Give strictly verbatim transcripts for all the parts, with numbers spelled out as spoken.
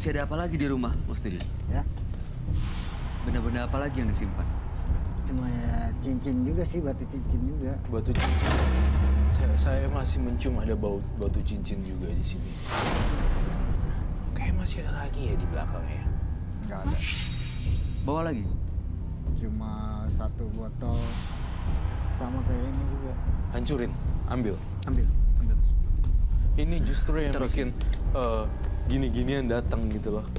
Masih ada apa lagi di rumah, Mustidin? Ya. Benda-benda apa lagi yang disimpan? Cuma ya cincin juga sih, batu cincin juga. Batu cincin. Saya, saya masih mencium ada bau batu cincin juga di sini. Kayak masih ada lagi ya di belakangnya. Nggak ada. Bawa lagi? Cuma satu botol sama kayak ini juga. Hancurin, ambil. Ambil, ambil. Ini justru yang Terus. bikin uh, gini-ginian datang gitu loh.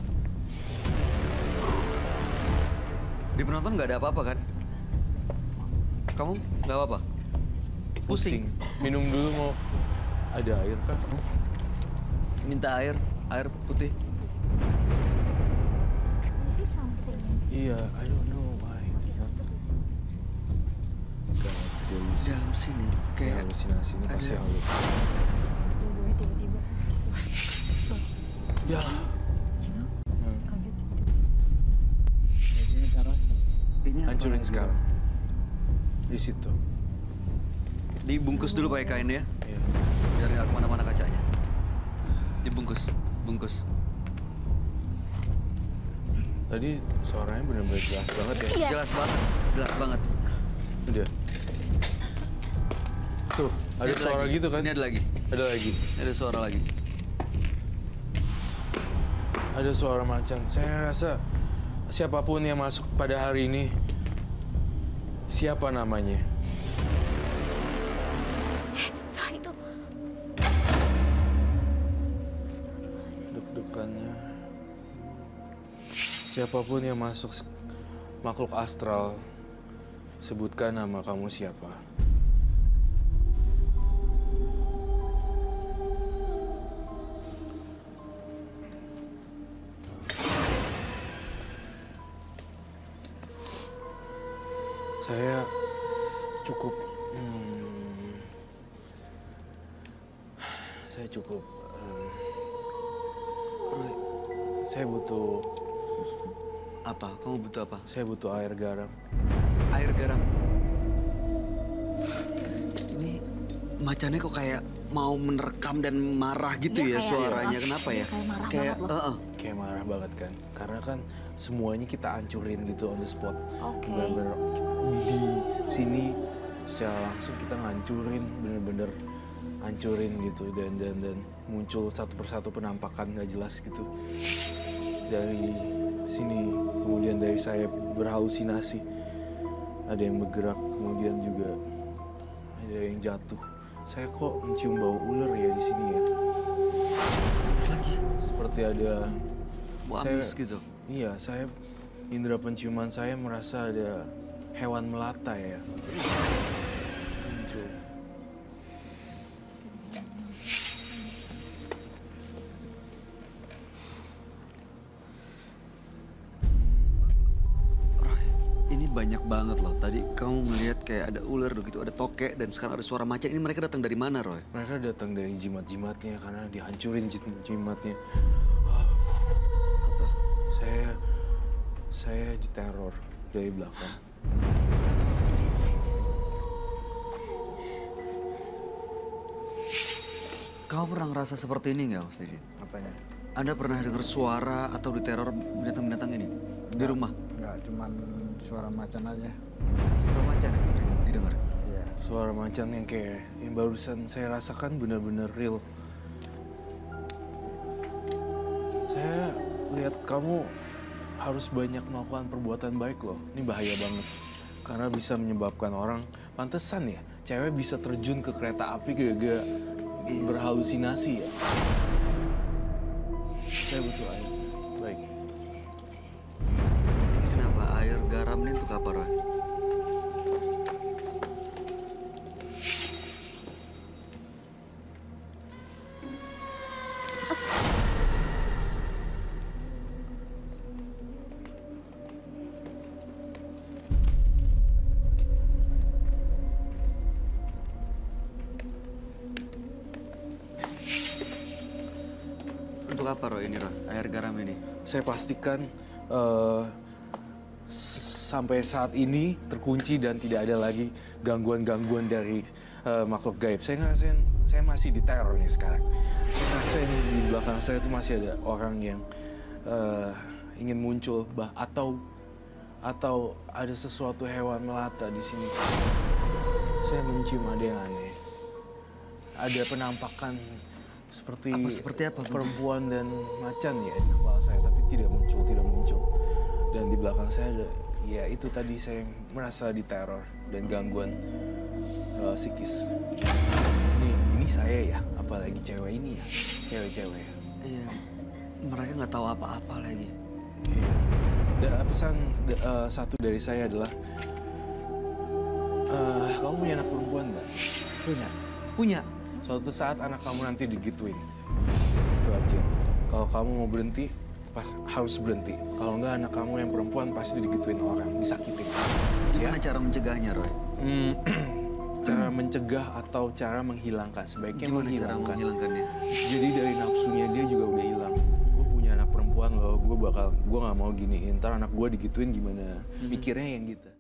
Di penonton nggak ada apa-apa kan? Kamu nggak apa-apa? Pusing. Minum dulu mau ada air kan? Minta air, air putih. This is something. Iya, I don't know why. Gak halusinasi. Dalam sini Kayak kayak halusinasi ini pasti ada- halu. Dua-duanya tiba-tiba. Ya. Kaget. Kayak gini taruh. ini apa Hancurin lagi? sekarang. Di situ. Dibungkus dulu pakai kain ya, Iya. biar nggak kemana-mana kacanya. Dibungkus, bungkus. Tadi suaranya benar-benar jelas banget ya. Iya. Jelas banget, jelas banget. Udah. Tuh, ada Ini suara lagi. gitu kan? Ini ada lagi, Ada lagi. ini ada suara lagi. Ada suara macan. Saya rasa siapapun yang masuk pada hari ini, siapa namanya? Nah itu. Deg-degannya. Siapapun yang masuk s- makhluk astral, sebutkan nama kamu siapa. Saya cukup, hmm, saya cukup, em, Roy, saya butuh, apa? Kamu butuh apa? saya butuh air garam. Air garam. Ini macannya kok kayak mau menerkam dan marah gitu Dia ya kayak- suaranya. iya, Kenapa dia ya? kayak marah Kayak, banget loh. eh, eh. Kayak marah banget kan, karena kan semuanya kita hancurin gitu on the spot. Oke. Bener-bener di sini secara langsung kita ngancurin, bener-bener hancurin gitu dan dan dan muncul satu persatu penampakan nggak jelas gitu dari sini. Kemudian dari saya berhalusinasi, ada yang bergerak, kemudian juga ada yang jatuh. Saya kok mencium bau ular ya di sini ya. Lagi. Seperti ada Bau saya- amis gitu. Iya, saya indera penciuman saya merasa ada hewan melata ya. Muncul. Roy, ini banyak banget loh. Tadi kamu melihat kayak ada ular gitu, ada tokek, dan sekarang ada suara macan. Ini mereka datang dari mana, Roy? Mereka datang dari jimat-jimatnya karena dihancurin jit- jimatnya. Apa? Saya saya diteror dari belakang. Kamu pernah ngerasa seperti ini nggak, Mustidin? Apanya? Anda pernah dengar suara atau diteror binatang-binatang ini di rumah? Nggak, cuman suara macan aja. Suara macan yang sering didengar. Iya. Suara macan yang kayak yang barusan saya rasakan benar-benar real. Saya lihat kamu harus banyak melakukan perbuatan baik loh. Ini bahaya banget. Karena bisa menyebabkan orang, pantesan ya, cewek bisa terjun ke kereta api gara-gara berhalusinasi ya. Saya butuh air. Baik. Ini kenapa air garam ini untuk apa, Roy? Untuk apa, Roy, ini, Roy? Air garam ini? Saya pastikan eh, s- sampai saat ini terkunci dan tidak ada lagi gangguan-gangguan dari eh, makhluk gaib. Saya ngerasain, saya masih diteror nih sekarang. Saya ngerasain di belakang saya itu masih ada orang yang eh, ingin muncul bah atau atau ada sesuatu hewan melata di sini. Saya mencium ada yang aneh. Ada penampakan seperti, Apa, seperti apa, bentuknya? perempuan dan macan ya di kepala saya, tapi tidak muncul, tidak muncul. Dan di belakang saya ada, ya itu tadi saya merasa diteror dan gangguan uh, psikis. Ini, ini saya ya, apalagi cewek ini ya, cewek-cewek ya. Iya, mereka nggak tahu apa-apa lagi. Iya. Da, pesan da, uh, satu dari saya adalah, uh, kamu punya anak perempuan nggak? Punya. Punya. Suatu saat anak kamu nanti digituin. Itu aja. Kalau kamu mau berhenti, pas, harus berhenti. Kalau nggak anak kamu yang perempuan pasti digituin orang, disakitin. Gimana cara mencegahnya, Roy? Hmm, cara mencegah atau cara menghilangkan? Sebaiknya Gimana cara menghilangkan. menghilangkannya? Jadi dari nafsunya dia juga udah hilang. Gue punya anak perempuan loh, gue bakal, gue nggak mau giniin. Ntar anak gue digituin gimana? Mikirnya yang gitu.